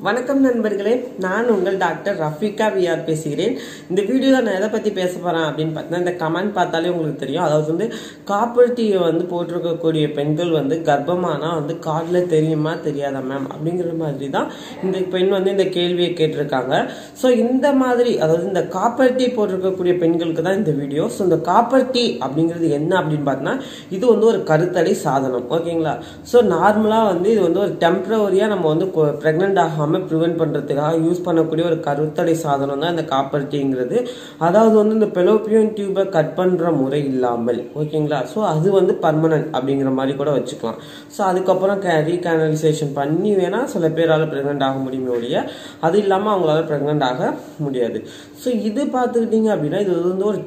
வணக்கம் நண்பர்களே, நான் உங்கள் டாக்டர் ரஃபிகா விஆர் பேசுகிறேன். இந்த வீடியோவில் நான் எதை பற்றி பேச போகிறேன் அப்படின்னு பார்த்தீங்கன்னா, இந்த கமெண்ட் பார்த்தாலே உங்களுக்கு தெரியும். அதாவது காப்பர் டீயை போட்டிருக்கக்கூடிய பெண்கள் கர்ப்பமானா காலில் தெரியுமா தெரியாதா மேம் அப்படிங்கிற மாதிரி தான் இந்த பெண் இந்த கேள்வியை கேட்டிருக்காங்க. ஸோ இந்த மாதிரி அதாவது இந்த காப்பர் டீ போட்டிருக்கக்கூடிய பெண்களுக்கு தான் இந்த வீடியோ. ஸோ இந்த காப்பர் டீ அப்படிங்கிறது என்ன அப்படின்னு பார்த்தீங்கன்னா, இது ஒரு கருத்தடை சாதனம். ஓகேங்களா? ஸோ நார்மலாக இது ஒரு டெம்பரவரியாக நம்ம பிரெக்னென்ட் ஆகாமல் ப்ரிவென்ட் பண்றதுக்காக யூஸ் பண்ணக்கூடிய ஒரு கருத்தடை சாதனம் தான் இந்த காப்பர் டீங்கிறது. அதாவது இந்த பெலோப்பியன் டியூபை கட் பண்ற முறை இல்லாமல், ஓகேங்களா? ஸோ அது பர்மனன்ட் அப்படிங்கிற மாதிரி கூட வச்சுக்கலாம். ஸோ அதுக்கப்புறம் ரீகேனலைசேஷன் பண்ணி வேணா சில பேரால் பிரெக்னென்ட் ஆக முடியுமே ஒழிய அது இல்லாமல் அவங்களால பிரெக்னென்ட் ஆக முடியாது. ஸோ இது பார்த்துக்கிட்டீங்க அப்படின்னா, இது ஒரு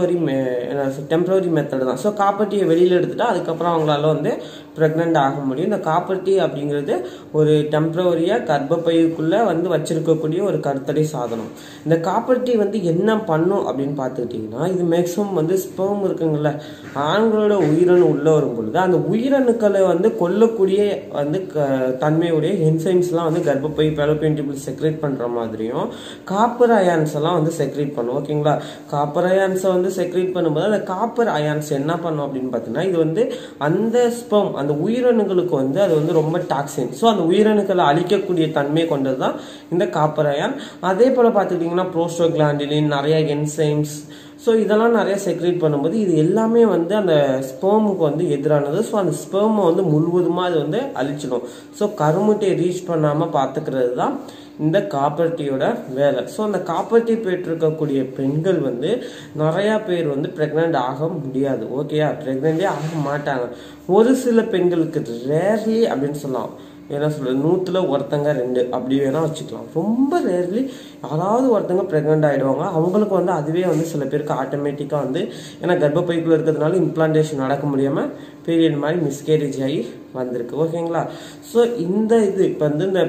டெம்பரவரி மெத்தட் தான். ஸோ காப்பர் டீயை வெளியில் எடுத்துட்டா அதுக்கப்புறம் அவங்களால பிரெக்னென்ட் ஆக முடியும். இந்த காப்பர் டீ அப்படிங்கிறது ஒரு டெம்பரவரியா கர்ப்பப்பைக்குள்ள வச்சிருக்கக்கூடிய ஒரு கருத்தடை சாதனம். இந்த காப்பர் டீ என்ன பண்ணும் அப்படின்னு பார்த்துக்கிட்டீங்கன்னா, இது மேக்ஸிமம் ஸ்பெர்ம் இருக்குங்கல்ல, ஆண்களோட உயிரணு உள்ள வரும் பொழுது அந்த உயிரணுக்களை கொல்லக்கூடிய தன்மையுடைய என்சைம்ஸ்லாம் கர்ப்பப்பை பெலோப்பியன் டியூபில் செக்ரேட் பண்ற மாதிரியும் காப்பர் அயான்ஸ் எல்லாம் செக்ரேட் பண்ணும். ஓகேங்களா? காப்பர் அயான்ஸை செக்ரேட் பண்ணும்போது அந்த காப்பர் அயான்ஸ் என்ன பண்ணும் அப்படின்னு பார்த்தீங்கன்னா, இது அந்த ஸ்பெர்ம் அந்த உயிரணுகளுக்கு அது ரொம்ப டாக்ஸின். ஸோ அந்த உயிரணுக்களை அழிக்கக்கூடிய தன்மை கொண்டதுதான் இந்த காப்பர் அயான். அதே போல பார்த்துக்கிட்டீங்கன்னா புரோஸ்டோகிளாண்டின் நிறைய என்சைம்ஸ், ஸோ இதெல்லாம் நிறைய செக்ரேட் பண்ணும்போது இது எல்லாமே அந்த ஸ்பெர்முக்கு எதிரானது. ஸோ அந்த ஸ்பெர்மை முழுவதுமாக அது அழிச்சிடும். ஸோ கருமுட்டையை ரீச் பண்ணாமல் பார்த்துக்கிறது தான் இந்த காப்பர் டீயோட வேலை. ஸோ அந்த காப்பர் டீ போயிட்டிருக்கக்கூடிய பெண்கள் நிறையா பேர் பிரெக்னென்ட் ஆக முடியாது. ஓகேயா? பிரெக்னென்டே ஆக மாட்டாங்க. ஒரு சில பெண்களுக்கு ரேர்லி அப்படின்னு சொல்லலாம், என்ன சொல்றது, 100ல் ஒருத்தங்க 2 அப்படி வேணா வச்சுக்கலாம். ரொம்ப ரேர்லி யாராவது ஒருத்தங்க பிரெக்னென்ட் ஆகிடுவாங்க. அவங்களுக்கு அதுவே சில பேருக்கு ஆட்டோமேட்டிக்காக ஏன்னா கர்ப்பப்பைக்குள்ள இருக்கிறதுனால இம்ப்ளான்டேஷன் நடக்க முடியாமல் பீரியட் மாதிரி மிஸ்கேரேஜ் ஆகி வந்திருக்கு. ஓகேங்களா? ஸோ இந்த இப்போ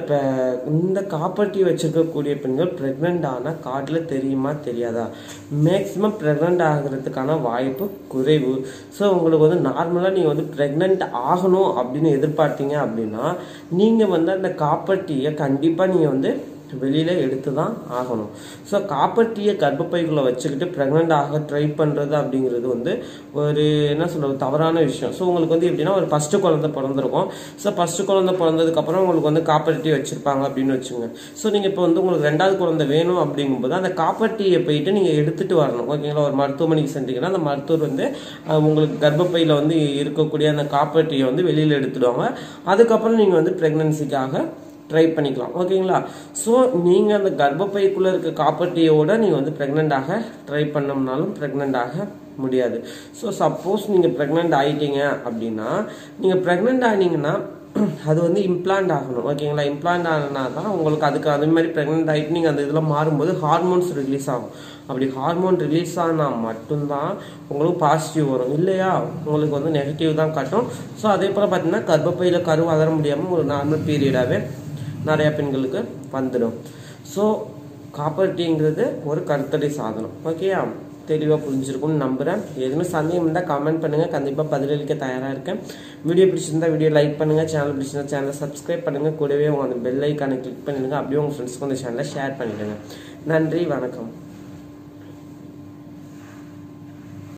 இந்த காப்பர் டீ வச்சிருக்கக்கூடிய பெண்கள் பிரெக்னென்ட் ஆனால் காட்டில் தெரியுமா தெரியாதா? மேக்சிமம் பிரெக்னென்ட் ஆகிறதுக்கான வாய்ப்பு குறைவு. ஸோ உங்களுக்கு நார்மலாக நீங்கள் பிரெக்னென்ட் ஆகணும் அப்படின்னு எதிர்பார்த்தீங்க அப்படின்னா நீங்கள் அந்த காப்பர் டீயை கண்டிப்பாக நீங்கள் வெளியில எடுத்து தான் ஆகணும். ஸோ காப்பர் டீயை கர்ப்பப்பைக்குள்ள வச்சுக்கிட்டு பிரெக்னென்ட் ஆக ட்ரை பண்றது அப்படிங்கிறது ஒரு என்ன சொல்றது தவறான விஷயம். ஸோ உங்களுக்கு எப்படின்னா, ஒரு ஃபர்ஸ்ட் குழந்தை பிறந்திருக்கும். ஸோ ஃபர்ஸ்ட் குழந்தை பிறந்ததுக்கு அப்புறம் உங்களுக்கு காப்பர் டீ வச்சிருப்பாங்க அப்படின்னு வச்சுங்க. ஸோ நீங்க இப்போ உங்களுக்கு 2வது குழந்தை வேணும் அப்படிங்கும்போது அந்த காப்பர் டீயை போயிட்டு நீங்க எடுத்துட்டு வரணும். ஓகேங்களா? ஒரு மருத்துவமனைக்கு சென்றீங்கன்னா அந்த மருத்துவர் உங்களுக்கு கர்ப்பப்பையில இருக்கக்கூடிய அந்த காப்பர் டீயை வெளியில எடுத்துடுவாங்க. அதுக்கப்புறம் நீங்க பிரெக்னன்சிக்காக ட்ரை பண்ணிக்கலாம். ஓகேங்களா? ஸோ நீங்கள் அந்த கர்ப்பப்பைக்குள்ளே இருக்க காப்பர் டீயோட நீங்கள் பிரெக்னென்ட் ஆக ட்ரை பண்ணோம்னாலும் பிரெக்னென்ட் ஆக முடியாது. ஸோ சப்போஸ் நீங்கள் பிரெக்னென்ட் ஆகிட்டீங்க அப்படின்னா, நீங்கள் பிரெக்னென்ட் ஆனீங்கன்னா அது இம்ப்ளான்ட் ஆகணும். ஓகேங்களா? இம்ப்ளான்ட் ஆனா தான் உங்களுக்கு அதே மாதிரி பிரெக்னென்ட் ஆகிட்டு நீங்கள் அந்த இதில் மாறும்போது ஹார்மோன்ஸ் ரிலீஸ் ஆகும். அப்படி ஹார்மோன் ரிலீஸ் ஆனால் மட்டும்தான் உங்களுக்கு பாசிட்டிவ் வரும். இல்லையா உங்களுக்கு நெகட்டிவ் தான் காட்டும். ஸோ அதே போல் பார்த்தீங்கன்னா கர்ப்பப்பையில் கரு வளர முடியாமல் ஒரு நார்மல் பீரியடாகவே நிறைய பெண்களுக்கு வந்துடும். ஸோ காப்பர் டீங்கிறது ஒரு கருத்தடை சாதனம். ஓகேயா? தெளிவாக புரிஞ்சிருக்கும்னு நம்புகிறேன். எதுவுமே சந்தேகம் இருந்தால் கமெண்ட் பண்ணுங்கள், கண்டிப்பாக பதிலளிக்க தயாராக இருக்கேன். வீடியோ பிடிச்சிருந்தா வீடியோ லைக் பண்ணுங்கள், சேனல் பிடிச்சிருந்தா சேனலை சப்ஸ்கிரைப் பண்ணுங்கள், கூடவே உங்கள் அந்த பெல் ஐக்கானை கிளிக் பண்ணிடுங்க. அப்படியே உங்கள் ஃப்ரெண்ட்ஸ்க்கு அந்த சேனலை ஷேர் பண்ணிவிடுங்க. நன்றி, வணக்கம்.